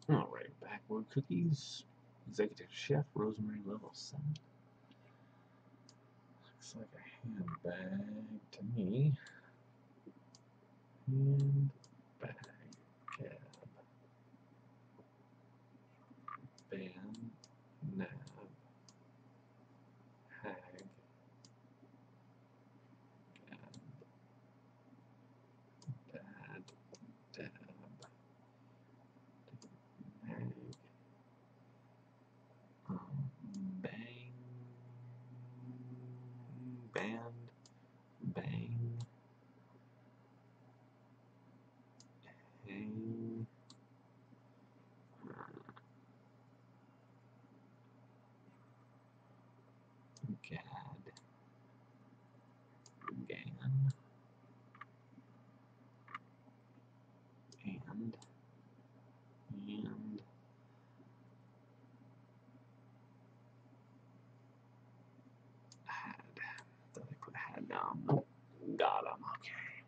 Alright, backward cookies. Executive Chef, Rosemary, level 7. Looks like a handbag to me. Handbag. Cab. Ban. Nab. Hag. Gab. Dad. Dab. Hag. Bang. Band. Bang. Hang. Gad. Gan. And had. Thought I put had down. Nope. Got him. Okay.